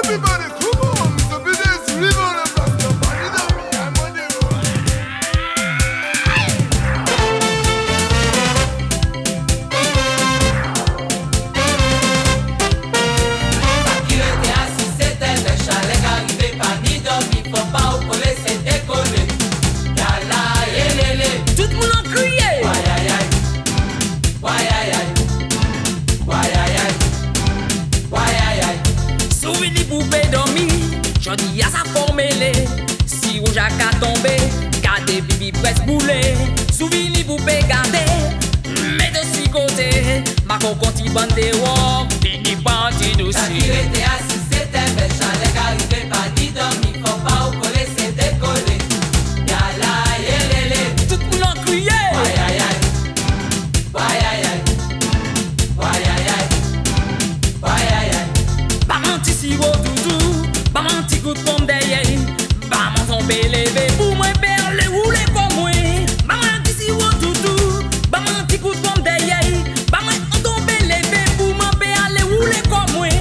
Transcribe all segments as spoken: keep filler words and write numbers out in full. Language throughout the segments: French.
Jodi a sa formele, si ou jak a tombe, gade bibi pres boule. Souvini pou pe gade, me de si kote, ma kon konti bande wok, fini panti dosi. Ta ki rete asi, se te bel chalek arive pa ni dormi, fò pa ou kole se dekole. Yala yelele, tout moun an kriye. Wayayay, wayayay, wayayay, wayayay. Ba manti si wo doudou, ba manti kout kom deye, ba man tombe leve pou mwen perle ou le kom mwen. Ba manti si wo doudou, ba manti kout kom deye, ba man tombe leve pou mwen perle ou le kom mwen.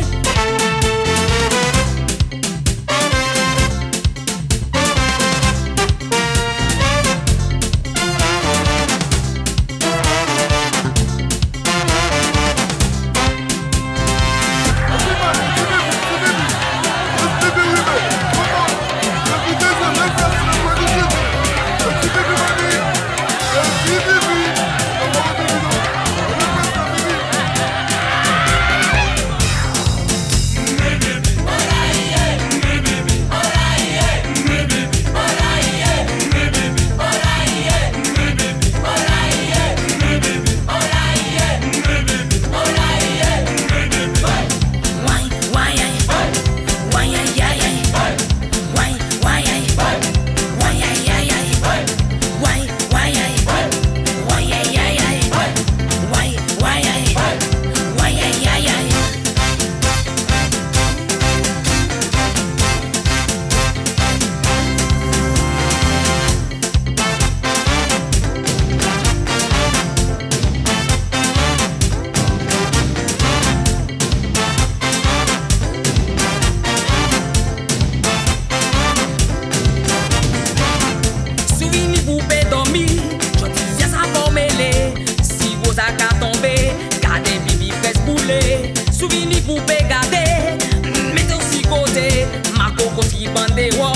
Souvini pou pe gade, mette ou si kote, ma koko si bande wo.